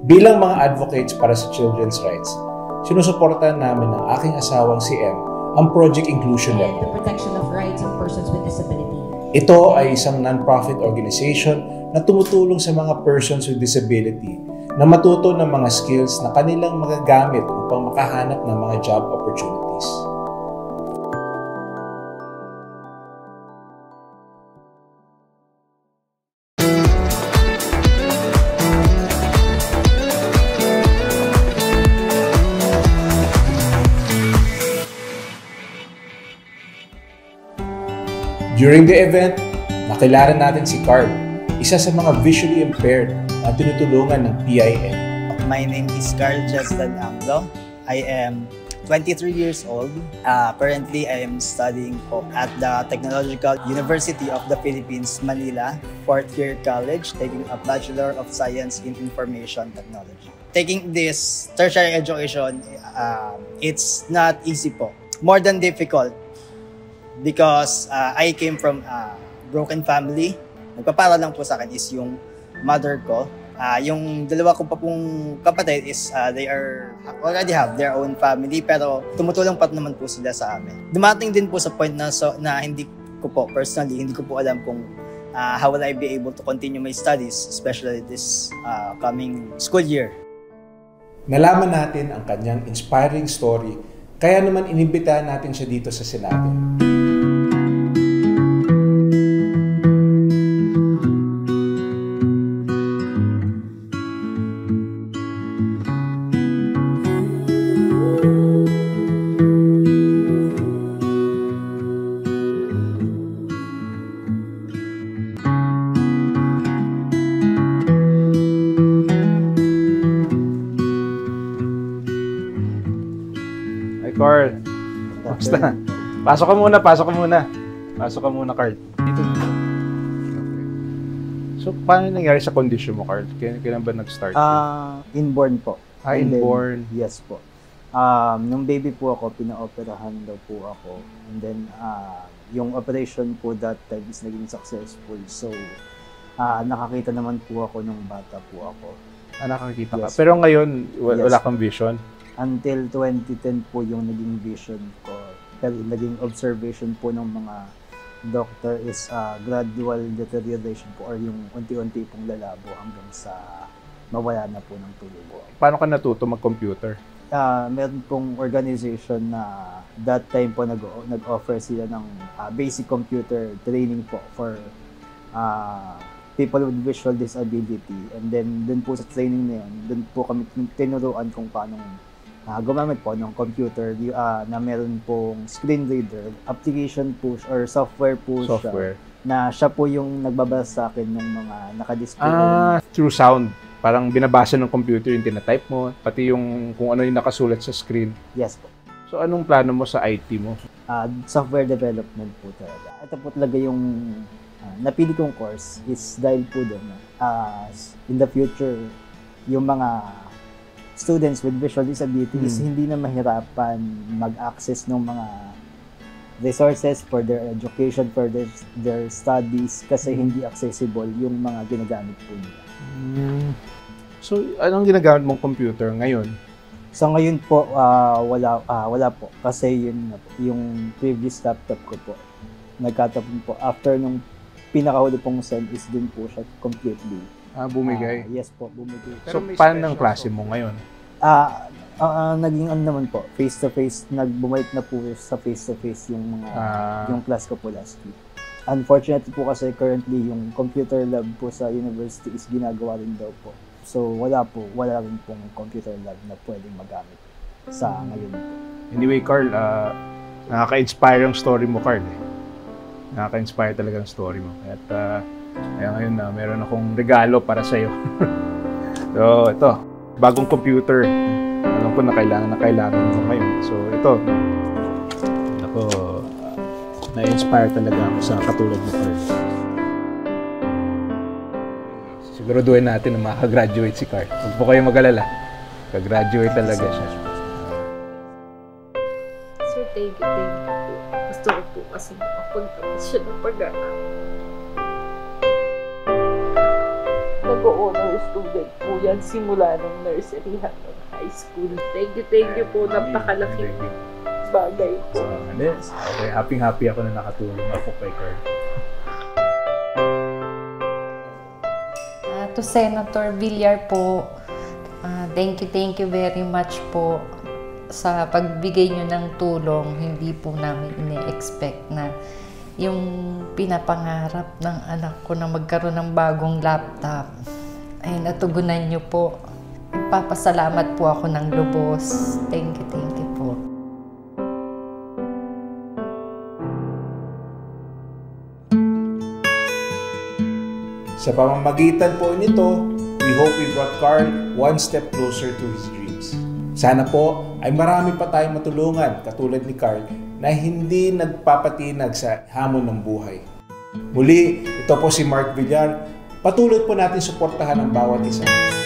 Bilang mga advocates para sa children's rights, sinusuportahan namin ng aking asawang si M ang Project Inclusion and Network. the protection of rights of persons with disability. Ito ay isang non-profit organization na tumutulong sa mga persons with disability na matuto ng mga skills na kanilang magagamit upang makahanap ng mga job opportunities. During the event, nakilala natin si Carl, isa sa mga visually impaired na tinutulungan ng PIN. My name is Carl Cheston Anglo. I am 23 years old. Currently, I am studying at the Technological University of the Philippines, Manila, 4th year college, taking a Bachelor of Science in Information Technology. Taking this tertiary education, it's not easy po. More than difficult. Because I came from a broken family. Nagpapara lang po sa akin is yung mother ko. Yung dalawa ko pa pong kapatid is they already have their own family, pero tumutulong pa naman po sila sa amin. Dumating din po sa point na hindi ko po personally, hindi ko po alam kung how will I be able to continue my studies, especially this coming school year. Nalaman natin ang kanyang inspiring story, kaya naman inimbitahan natin siya dito sa Senado. Carl, basta. Pasok ka muna, Carl. Dito. Okay. So, paano nangyari sa condition mo, Carl? Kailan ba nag-start? Inborn po. Inborn? Then, yes po. Nung baby po ako, pina-operahan daw po ako. And then, yung operation po that time is naging successful. So, nakakita naman po ako nung bata po ako. Nakakita ka. Yes. Pero ngayon, wala kang vision? Until 2010 po yung naging vision ko. Pero naging observation po ng mga doctor is gradual deterioration po or yung unti-unti pong lalabo hanggang sa mawala na po ng tulubo. Paano ka natuto mag-computer? Meron pong organization na that time po nag-offer sila ng basic computer training po for people with visual disability. And then dun po sa training na yun, dun po kami tinuruan kung paano gumamit po ng computer na meron pong screen reader, application po or software po siya, na siya po yung nagbabasa sa akin ng mga nakadisplay. Through sound. Parang binabasa ng computer yung tinatype mo, pati yung kung ano yung nakasulat sa screen. Yes po. So anong plano mo sa IT mo? Software development po talaga. Ito po talaga yung napili kong course is dahil po doon. In the future, yung mga students with visual disability is hindi na mahirapan mag-access ng mga resources for their education, for their studies, kasi hindi accessible yung mga ginagamit po nila. So, anong ginagamit mong computer ngayon? So ngayon po, wala po. Kasi yung previous laptop ko po, nagkatapon po. After nung pinakahuli pong send is din po siya completely. Bumigay? Yes po, bumigay. So, paano ng klase mo ngayon? Naging naman po, face-to-face, bumalik na po sa face-to-face yung mga, yung class ko po last week. Unfortunately po kasi currently yung computer lab po sa university is ginagawa rin daw po. So, wala rin pong computer lab na pwedeng magamit sa ngayon po. Anyway, Carl, nakaka-inspire yung story mo, Carl. Nakaka-inspire talaga ang story mo. At kaya ngayon meron akong regalo para sa'yo. So, ito. Bagong computer. Alam ko na kailangan mo ngayon. So, ito. Ako, na-inspire talaga ako sa katulad mo, Carl. Siguraduhin natin na makagraduate si Carl. Huwag po kayo mag-alala. Kagraduate talaga siya. Sir, thank you po. Gusto ko po kasi makapagtapos siya ng pag-aaral. Nag-honor student po yan simula ng nursery hanggang high school. Thank you po. Napakalaki Thank you. bagay po. Okay, happy ako na nakatulong ako kay Carl. To Senator Villar po, thank you very much po sa pagbigay nyo ng tulong. Hindi po namin ine-expect na yung pinapangarap ng anak ko na magkaroon ng bagong laptop ay natugunan nyo po. Papasalamat po ako ng lubos. Thank you po. Sa pamamagitan po nito, we hope we brought Carl one step closer to his dreams. Sana po ay marami pa tayong matulungan katulad ni Carl na hindi nagpapatinag sa hamon ng buhay. Muli, ito po si Mark Villar. Patuloy po natin suportahan ang bawat isa.